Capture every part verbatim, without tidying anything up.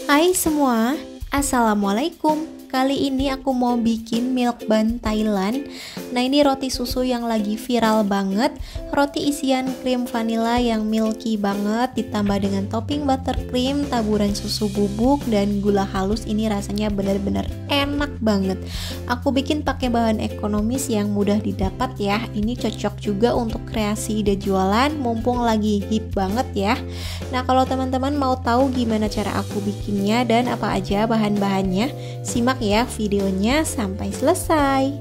Hai semua, Assalamualaikum. Kali ini aku mau bikin milk bun Thailand. Nah, ini roti susu yang lagi viral banget. Roti isian krim vanilla yang milky banget, ditambah dengan topping buttercream, taburan susu bubuk, dan gula halus. Ini rasanya bener-bener enak banget. Aku bikin pakai bahan ekonomis yang mudah didapat ya. Ini cocok juga untuk kreasi ide jualan, mumpung lagi hip banget ya. Nah, kalau teman-teman mau tahu gimana cara aku bikinnya dan apa aja bahan-bahannya, simak ya videonya sampai selesai.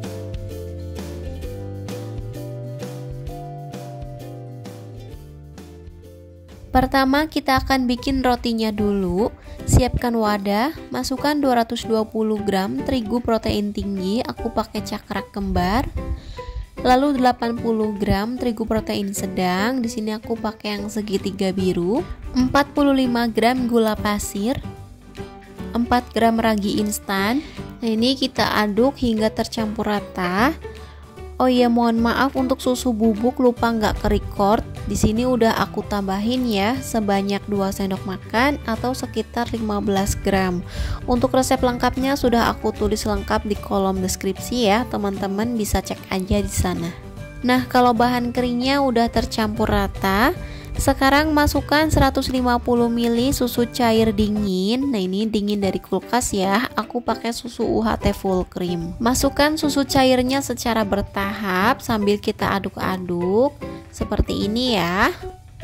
Pertama kita akan bikin rotinya dulu. Siapkan wadah, masukkan dua ratus dua puluh gram terigu protein tinggi, aku pakai cakrak kembar. Lalu delapan puluh gram terigu protein sedang, di sini aku pakai yang segitiga biru. empat puluh lima gram gula pasir, empat gram ragi instan. Nah, ini kita aduk hingga tercampur rata. Oh iya, mohon maaf untuk susu bubuk lupa nggak ke record. Di sini udah aku tambahin ya sebanyak dua sendok makan atau sekitar lima belas gram. Untuk resep lengkapnya sudah aku tulis lengkap di kolom deskripsi ya, teman-teman bisa cek aja di sana. Nah, kalau bahan keringnya udah tercampur rata, sekarang masukkan seratus lima puluh mililiter susu cair dingin. Nah, ini dingin dari kulkas ya. Aku pakai susu U H T full cream. Masukkan susu cairnya secara bertahap sambil kita aduk-aduk seperti ini ya.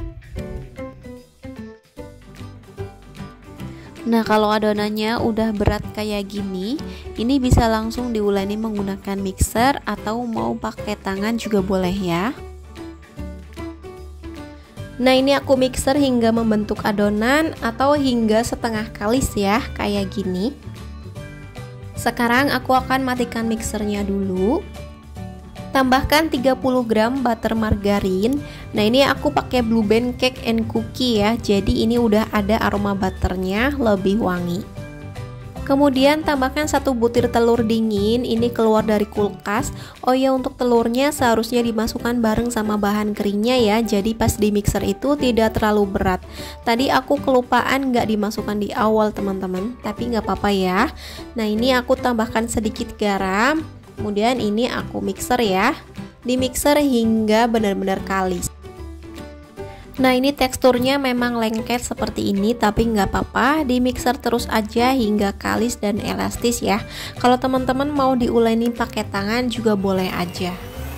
Nah, kalau adonannya udah berat kayak gini, ini bisa langsung diuleni menggunakan mixer atau mau pakai tangan juga boleh ya. Nah, ini aku mixer hingga membentuk adonan atau hingga setengah kalis ya, kayak gini. Sekarang aku akan matikan mixernya dulu. Tambahkan tiga puluh gram butter margarin. Nah, ini aku pakai Blue Band Cake and Cookie ya. Jadi ini udah ada aroma butternya, lebih wangi. Kemudian tambahkan satu butir telur dingin, ini keluar dari kulkas. Oh ya, untuk telurnya seharusnya dimasukkan bareng sama bahan keringnya ya. Jadi pas di mixer itu tidak terlalu berat. Tadi aku kelupaan nggak dimasukkan di awal teman-teman, tapi nggak apa-apa ya. Nah, ini aku tambahkan sedikit garam. Kemudian ini aku mixer ya. Di mixer hingga benar-benar kalis. Nah, ini teksturnya memang lengket seperti ini, tapi nggak apa-apa, di mixer terus aja hingga kalis dan elastis ya. Kalau teman-teman mau diuleni pakai tangan juga boleh aja.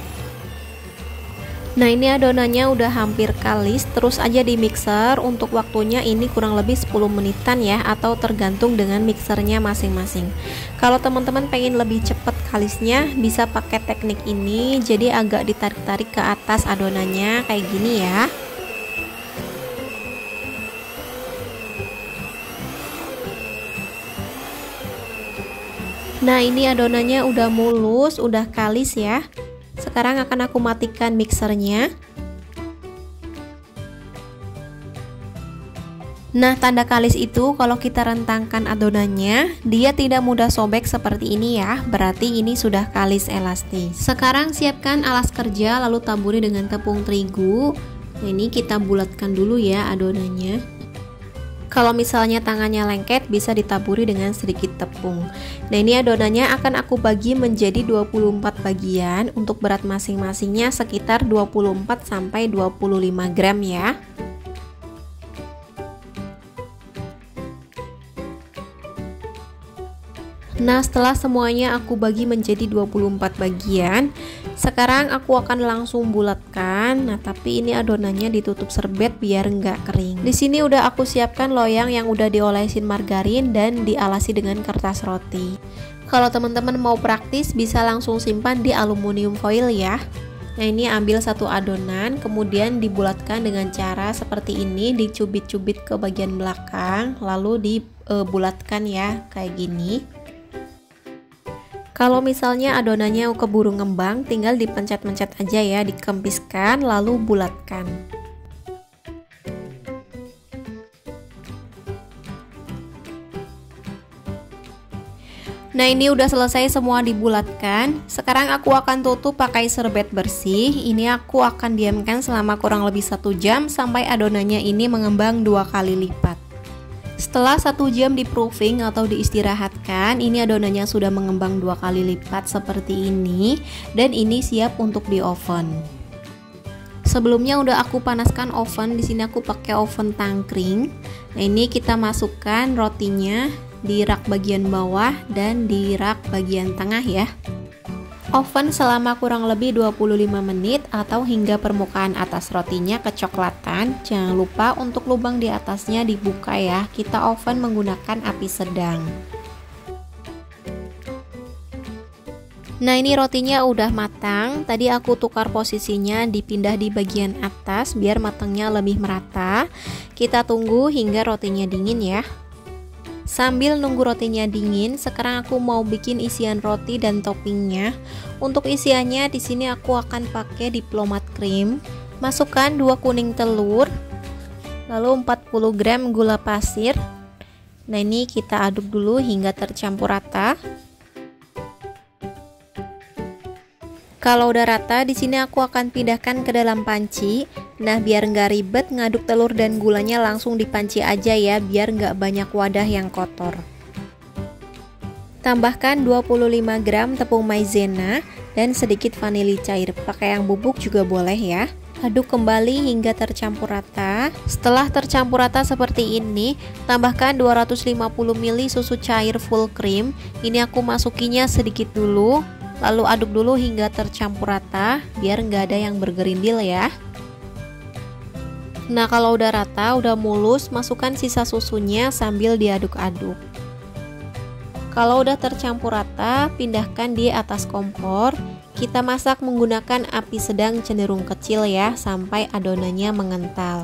Nah, ini adonannya udah hampir kalis, terus aja di mixer. Untuk waktunya ini kurang lebih sepuluh menitan ya, atau tergantung dengan mixernya masing-masing. Kalau teman-teman pengen lebih cepat kalisnya, bisa pakai teknik ini, jadi agak ditarik-tarik ke atas adonannya kayak gini ya. Nah, ini adonannya udah mulus, udah kalis ya. Sekarang akan aku matikan mixernya. Nah, tanda kalis itu kalau kita rentangkan adonannya, dia tidak mudah sobek seperti ini ya. Berarti ini sudah kalis elastis. Sekarang siapkan alas kerja lalu taburi dengan tepung terigu. Nah, ini kita bulatkan dulu ya adonannya. Kalau misalnya tangannya lengket, bisa ditaburi dengan sedikit tepung. Nah, ini adonannya akan aku bagi menjadi dua puluh empat bagian. Untuk berat masing-masingnya sekitar dua puluh empat sampai dua puluh lima gram ya. Nah, setelah semuanya aku bagi menjadi dua puluh empat bagian, sekarang aku akan langsung bulatkan. Nah, tapi ini adonannya ditutup serbet biar nggak kering. Di sini udah aku siapkan loyang yang udah diolesin margarin dan dialasi dengan kertas roti. Kalau teman-teman mau praktis, bisa langsung simpan di aluminium foil ya. Nah, ini ambil satu adonan, kemudian dibulatkan dengan cara seperti ini, dicubit-cubit ke bagian belakang, lalu dibulatkan ya, kayak gini. Kalau misalnya adonannya keburu ngembang, tinggal dipencet-pencet aja ya, dikempiskan lalu bulatkan. Nah, ini udah selesai semua dibulatkan. Sekarang aku akan tutup pakai serbet bersih. Ini aku akan diamkan selama kurang lebih satu jam sampai adonannya ini mengembang dua kali lipat. Setelah satu jam di proofing atau diistirahatkan, ini adonannya sudah mengembang dua kali lipat seperti ini, dan ini siap untuk di oven. Sebelumnya udah aku panaskan oven. Di sini aku pakai oven tangkring. Nah, ini kita masukkan rotinya di rak bagian bawah dan di rak bagian tengah ya. Oven selama kurang lebih dua puluh lima menit atau hingga permukaan atas rotinya kecoklatan. Jangan lupa untuk lubang di atasnya dibuka ya. Kita oven menggunakan api sedang. Nah, ini rotinya udah matang. Tadi aku tukar posisinya, dipindah di bagian atas biar matangnya lebih merata. Kita tunggu hingga rotinya dingin ya. Sambil nunggu rotinya dingin, sekarang aku mau bikin isian roti dan toppingnya. Untuk isiannya di sini aku akan pakai diplomat cream. Masukkan dua kuning telur, lalu empat puluh gram gula pasir. Nah, ini kita aduk dulu hingga tercampur rata. Kalau udah rata, di sini aku akan pindahkan ke dalam panci. Nah, biar nggak ribet ngaduk telur dan gulanya langsung di panci aja ya, biar nggak banyak wadah yang kotor. Tambahkan dua puluh lima gram tepung maizena dan sedikit vanili cair. Pakai yang bubuk juga boleh ya. Aduk kembali hingga tercampur rata. Setelah tercampur rata seperti ini, tambahkan dua ratus lima puluh mililiter susu cair full cream. Ini aku masukinya sedikit dulu. Lalu aduk dulu hingga tercampur rata, biar nggak ada yang bergerindil ya. Nah, kalau udah rata, udah mulus, masukkan sisa susunya sambil diaduk-aduk. Kalau udah tercampur rata, pindahkan di atas kompor. Kita masak menggunakan api sedang cenderung kecil ya, sampai adonannya mengental.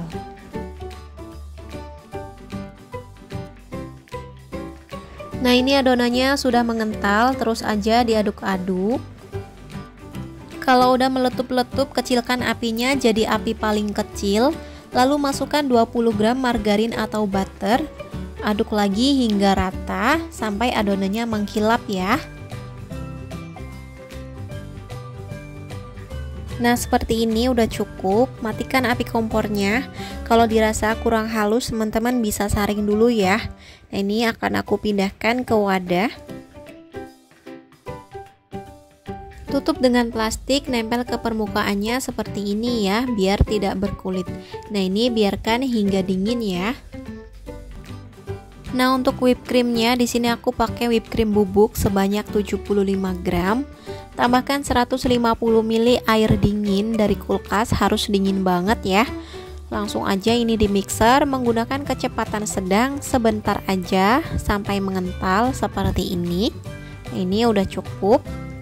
Nah, ini adonannya sudah mengental, terus aja diaduk-aduk. Kalau udah meletup-letup, kecilkan apinya jadi api paling kecil. Lalu masukkan dua puluh gram margarin atau butter. Aduk lagi hingga rata sampai adonannya mengkilap ya. Nah, seperti ini udah cukup. Matikan api kompornya. Kalau dirasa kurang halus, teman-teman bisa saring dulu ya. Nah, ini akan aku pindahkan ke wadah. Tutup dengan plastik, nempel ke permukaannya seperti ini ya, biar tidak berkulit. Nah, ini biarkan hingga dingin ya. Nah, untuk whipped creamnya di sini aku pakai whipped cream bubuk sebanyak tujuh puluh lima gram. Tambahkan seratus lima puluh mililiter air dingin dari kulkas, harus dingin banget ya. Langsung aja ini di mixer menggunakan kecepatan sedang, sebentar aja sampai mengental seperti ini. Ini udah cukup.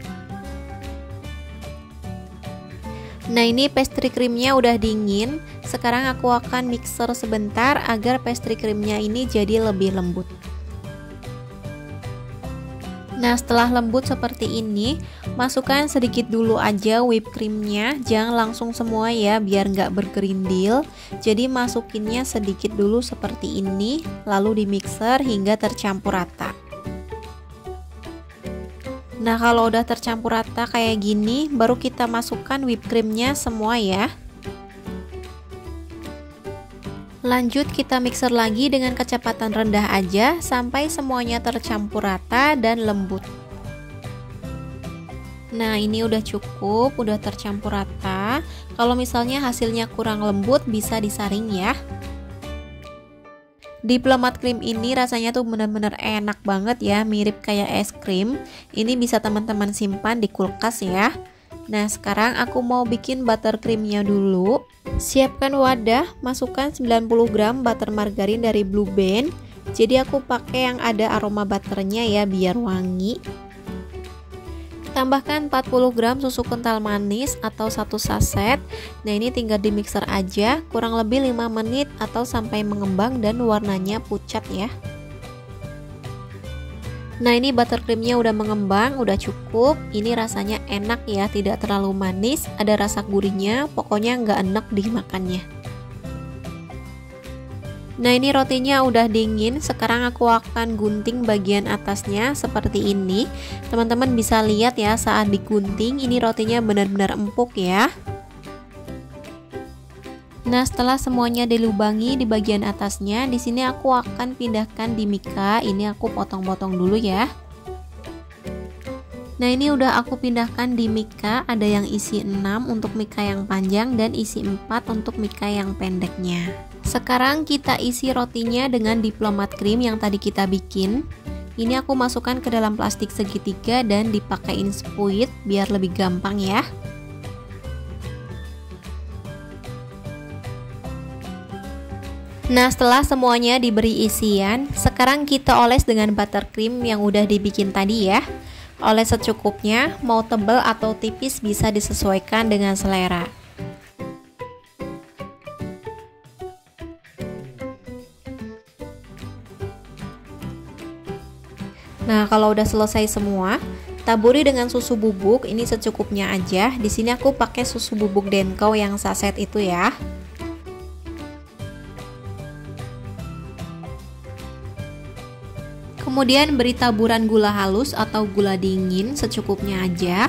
Nah, ini pastry creamnya udah dingin. Sekarang aku akan mixer sebentar agar pastry creamnya ini jadi lebih lembut. Nah, setelah lembut seperti ini, masukkan sedikit dulu aja whipped creamnya, jangan langsung semua ya, biar nggak bergerindil. Jadi masukinnya sedikit dulu seperti ini, lalu di mixer hingga tercampur rata. Nah, kalau udah tercampur rata kayak gini, baru kita masukkan whipped creamnya semua ya. Lanjut kita mixer lagi dengan kecepatan rendah aja sampai semuanya tercampur rata dan lembut. Nah, ini udah cukup, udah tercampur rata. Kalau misalnya hasilnya kurang lembut, bisa disaring ya. Diplomat cream ini rasanya tuh bener-bener enak banget ya, mirip kayak es krim. Ini bisa teman-teman simpan di kulkas ya. Nah, sekarang aku mau bikin buttercreamnya dulu. Siapkan wadah, masukkan sembilan puluh gram butter margarin dari Blue Band. Jadi aku pakai yang ada aroma butternya ya, biar wangi. Tambahkan empat puluh gram susu kental manis atau satu saset. Nah, ini tinggal di mixer aja, kurang lebih lima menit atau sampai mengembang dan warnanya pucat ya. Nah, ini buttercreamnya udah mengembang, udah cukup. Ini rasanya enak ya, tidak terlalu manis, ada rasa gurihnya, pokoknya nggak enak dimakannya. Nah, ini rotinya udah dingin. Sekarang aku akan gunting bagian atasnya seperti ini. Teman-teman bisa lihat ya, saat digunting ini rotinya benar-benar empuk ya. Nah, setelah semuanya dilubangi di bagian atasnya, di sini aku akan pindahkan di mika. Ini aku potong-potong dulu ya. Nah, ini udah aku pindahkan di mika, ada yang isi enam untuk mika yang panjang dan isi empat untuk mika yang pendeknya. Sekarang kita isi rotinya dengan diplomat krim yang tadi kita bikin. Ini aku masukkan ke dalam plastik segitiga dan dipakein spuit biar lebih gampang ya. Nah, setelah semuanya diberi isian, sekarang kita oles dengan buttercream yang udah dibikin tadi ya. Oles secukupnya, mau tebal atau tipis bisa disesuaikan dengan selera. Nah, kalau udah selesai semua, taburi dengan susu bubuk. Ini secukupnya aja. Di sini aku pakai susu bubuk Denko yang saset itu ya. Kemudian beri taburan gula halus atau gula dingin secukupnya aja.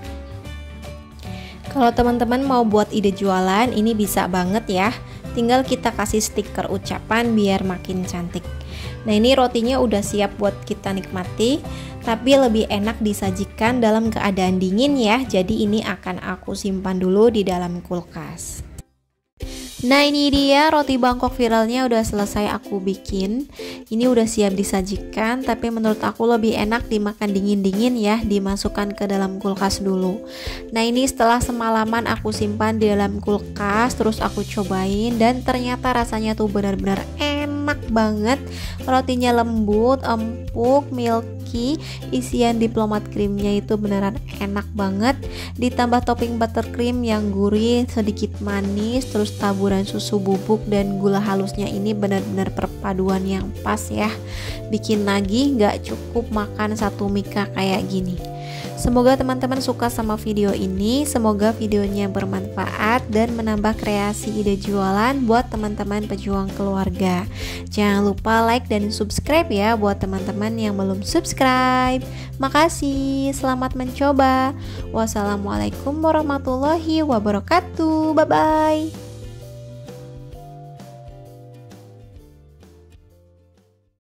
Kalau teman-teman mau buat ide jualan, ini bisa banget ya. Tinggal kita kasih stiker ucapan biar makin cantik. Nah, ini rotinya udah siap buat kita nikmati, tapi lebih enak disajikan dalam keadaan dingin ya. Jadi ini akan aku simpan dulu di dalam kulkas. Nah, ini dia roti Bangkok viralnya udah selesai aku bikin. Ini udah siap disajikan, tapi menurut aku lebih enak dimakan dingin-dingin ya, dimasukkan ke dalam kulkas dulu. Nah, ini setelah semalaman aku simpan di dalam kulkas, terus aku cobain dan ternyata rasanya tuh benar-benar enak banget. Rotinya lembut, empuk, milky, isian diplomat krimnya itu beneran enak banget. Ditambah topping buttercream yang gurih, sedikit manis, terus taburan susu bubuk dan gula halusnya ini benar-benar perpaduan yang pas ya. Bikin nagih, nggak cukup makan satu mika kayak gini. Semoga teman-teman suka sama video ini. Semoga videonya bermanfaat dan menambah kreasi ide jualan buat teman-teman pejuang keluarga. Jangan lupa like dan subscribe ya buat teman-teman yang belum subscribe. Makasih, selamat mencoba. Wassalamualaikum warahmatullahi wabarakatuh. Bye bye.